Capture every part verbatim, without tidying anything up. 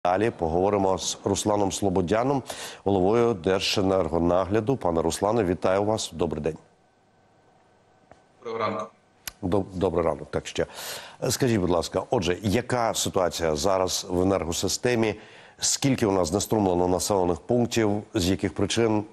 Далі поговоримо з Русланом Слободяном, головою Держенергонагляду. Пане Руслане, вітаю вас. Добрий день. Доброго ранку. Добрий ранок, так ще. Скажіть, будь ласка, отже, яка ситуація зараз в енергосистемі? Скільки у нас знеструмлено населених пунктів? З яких причин?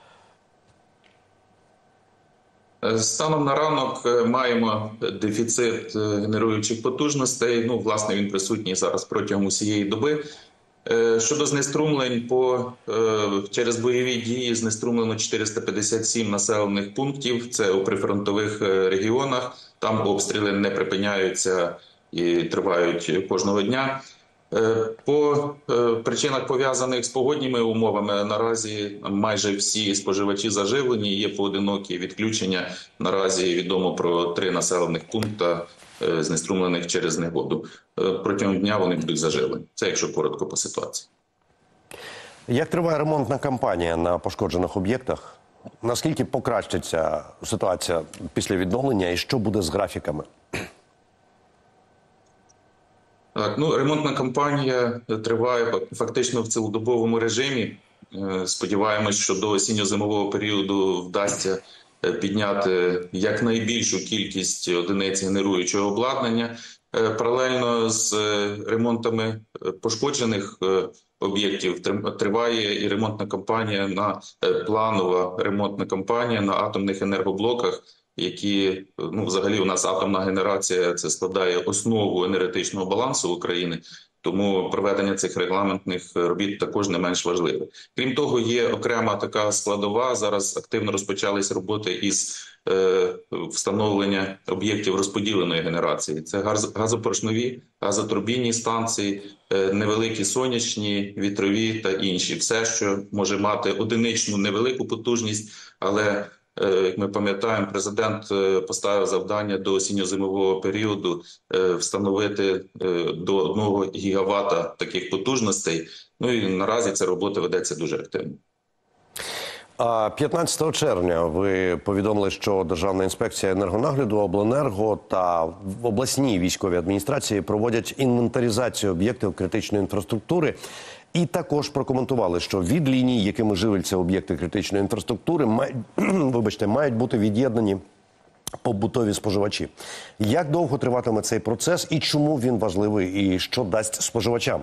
Станом на ранок маємо дефіцит генеруючих потужностей. Ну, власне, він присутній зараз протягом усієї доби. Щодо знеструмлень, по, через бойові дії знеструмлено чотириста п'ятдесят сім населених пунктів. Це у прифронтових регіонах. Там обстріли не припиняються і тривають кожного дня. По причинах, пов'язаних з погодніми умовами, наразі майже всі споживачі заживлені, є поодинокі відключення. Наразі відомо про три населених пункти, знеструмлених через негоду. Протягом дня вони будуть заживлені. Це якщо коротко по ситуації. Як триває ремонтна кампанія на пошкоджених об'єктах? Наскільки покращиться ситуація після відновлення і що буде з графіками? Так, ну, ремонтна кампанія триває фактично в цілодобовому режимі. Сподіваємось, що до осінньо-зимового періоду вдасться підняти якнайбільшу кількість одиниць генеруючого обладнання. Паралельно з ремонтами пошкоджених об'єктів триває і ремонтна кампанія, на планова ремонтна кампанія на атомних енергоблоках, які, ну, взагалі у нас атомна генерація, це складає основу енергетичного балансу України, тому проведення цих регламентних робіт також не менш важливе. Крім того, є окрема така складова, зараз активно розпочались роботи із е, встановлення об'єктів розподіленої генерації. Це газ, газопоршневі, газотурбінні станції, е, невеликі сонячні, вітрові та інші. Все, що може мати одиничну невелику потужність, але як ми пам'ятаємо, президент поставив завдання до осінньо-зимового періоду встановити до одного гігавата таких потужностей. Ну і наразі ця робота ведеться дуже активно. п'ятнадцятого червня ви повідомили, що Державна інспекція енергонагляду, обленерго та обласні військові адміністрації проводять інвентаризацію об'єктів критичної інфраструктури. І також прокоментували, що від ліній, якими живляться об'єкти критичної інфраструктури, май... вибачте, мають бути від'єднані побутові споживачі. Як довго триватиме цей процес і чому він важливий і що дасть споживачам?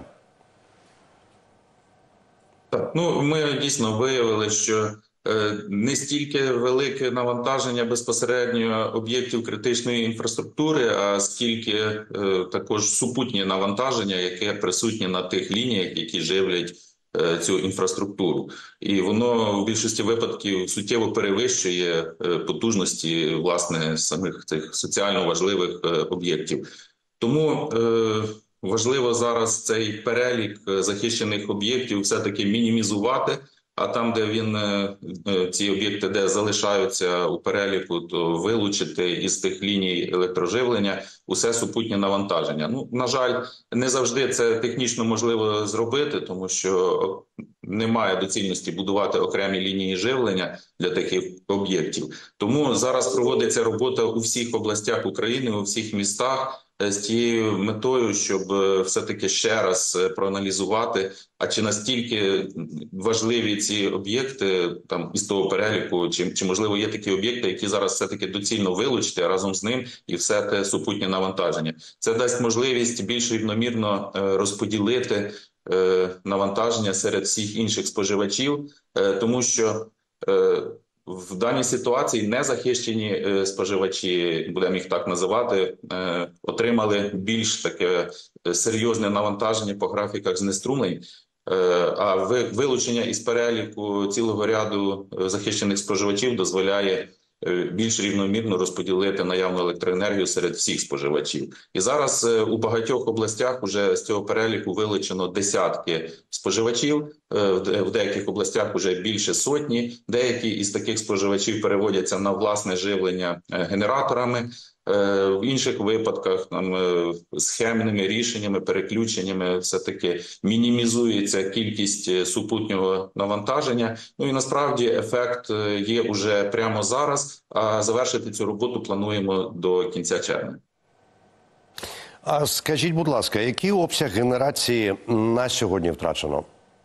Так, ну ми дійсно виявили, що не стільки велике навантаження безпосередньо об'єктів критичної інфраструктури, а скільки е, також супутнє навантаження, яке присутнє на тих лініях, які живлять е, цю інфраструктуру. І воно в більшості випадків суттєво перевищує е, потужності, власне, самих цих соціально важливих е, об'єктів. Тому е, важливо зараз цей перелік захищених об'єктів все-таки мінімізувати. А там, де він, ці об'єкти, де залишаються у переліку, то вилучити із тих ліній електроживлення усе супутнє навантаження. Ну, на жаль, не завжди це технічно можливо зробити, тому що немає доцільності будувати окремі лінії живлення для таких об'єктів. Тому зараз проводиться робота у всіх областях України, у всіх містах, з тією метою, щоб все-таки ще раз проаналізувати, а чи настільки важливі ці об'єкти там із того переліку, чи, чи можливо є такі об'єкти, які зараз все-таки доцільно вилучити, а разом з ним і все те супутнє навантаження. Це дасть можливість більш рівномірно розподілити навантаження серед всіх інших споживачів, тому що в даній ситуації незахищені споживачі, будемо їх так називати, отримали більш таке серйозне навантаження по графіках знеструмлень, а вилучення із переліку цілого ряду захищених споживачів дозволяє більш рівномірно розподілити наявну електроенергію серед всіх споживачів. І зараз у багатьох областях вже з цього переліку вилучено десятки споживачів, в деяких областях вже більше сотні, деякі із таких споживачів переводяться на власне живлення генераторами, в інших випадках там, схемними рішеннями, переключеннями все-таки мінімізується кількість супутнього навантаження. Ну і насправді ефект є уже прямо зараз, а завершити цю роботу плануємо до кінця червня. А скажіть, будь ласка, який обсяг генерації на сьогодні втрачено?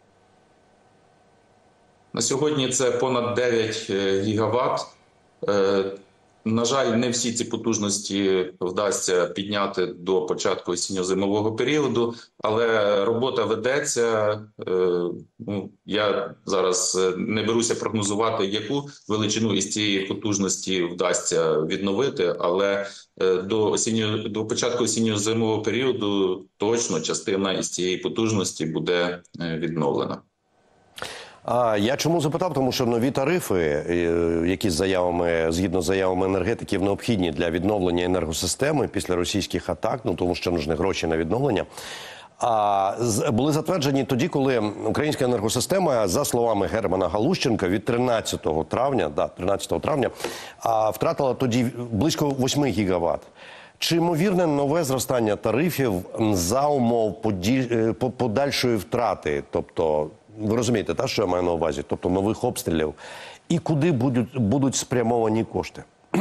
На сьогодні це понад дев'ять гігават. Е, На жаль, не всі ці потужності вдасться підняти до початку осінньо-зимового періоду, але робота ведеться. Е, Ну, я зараз не беруся прогнозувати, яку величину із цієї потужності вдасться відновити, але е, до осінньо, до початку осінньо-зимового періоду точно частина із цієї потужності буде е, відновлена. А я чому запитав? Тому що нові тарифи, е, які з заявами, згідно з заявами енергетиків, необхідні для відновлення енергосистеми після російських атак, ну тому що нужні гроші на відновлення. А з- були затверджені тоді, коли українська енергосистема, за словами Германа Галущенка, від тринадцятого травня, да, тринадцятого травня, а, втратила тоді близько восьми гігават. Чи ймовірне нове зростання тарифів за умов поді- е, по- подальшої втрати? Тобто, ви розумієте, та, що я маю на увазі? Тобто нових обстрілів. І куди будуть, будуть спрямовані кошти?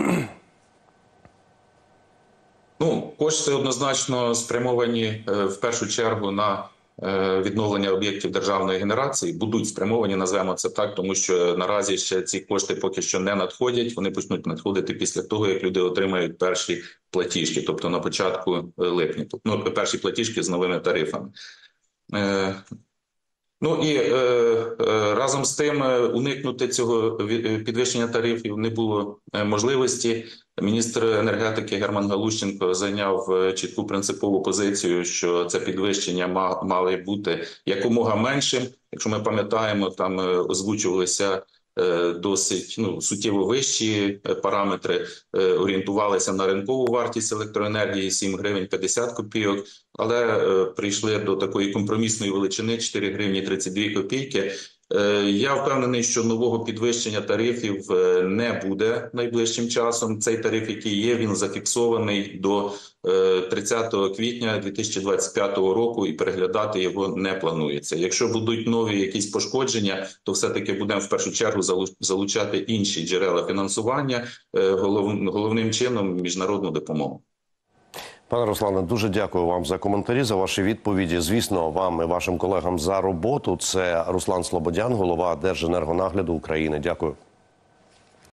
Ну, кошти однозначно спрямовані е, в першу чергу на е, відновлення об'єктів державної генерації. Будуть спрямовані, називаємо це так, тому що наразі ще ці кошти поки що не надходять. Вони почнуть надходити після того, як люди отримають перші платіжки, тобто на початку е, липня. Тобто, ну, перші платіжки з новими тарифами. Е, Ну і е, е, разом з тим е, уникнути цього ві- е, підвищення тарифів не було е, можливості. Міністр енергетики Герман Галущенко зайняв е, чітку принципову позицію, що це підвищення ма- має бути якомога меншим. Якщо ми пам'ятаємо, там е, озвучувалися е, досить ну, суттєво вищі е, параметри, е, орієнтувалися на ринкову вартість електроенергії сім гривень п'ятдесят копійок, але е, прийшли до такої компромісної величини чотири гривні тридцять дві копійки. Е, Я впевнений, що нового підвищення тарифів е, не буде найближчим часом. Цей тариф, який є, він зафіксований до е, тридцятого квітня дві тисячі двадцять п'ятого року, і переглядати його не планується. Якщо будуть нові якісь пошкодження, то все-таки будемо в першу чергу залу- залучати інші джерела фінансування, е, голов- головним чином міжнародну допомогу. Пане Руслане, дуже дякую вам за коментарі, за ваші відповіді. Звісно, вам і вашим колегам за роботу. Це Руслан Слободян, голова Держенергонагляду України. Дякую.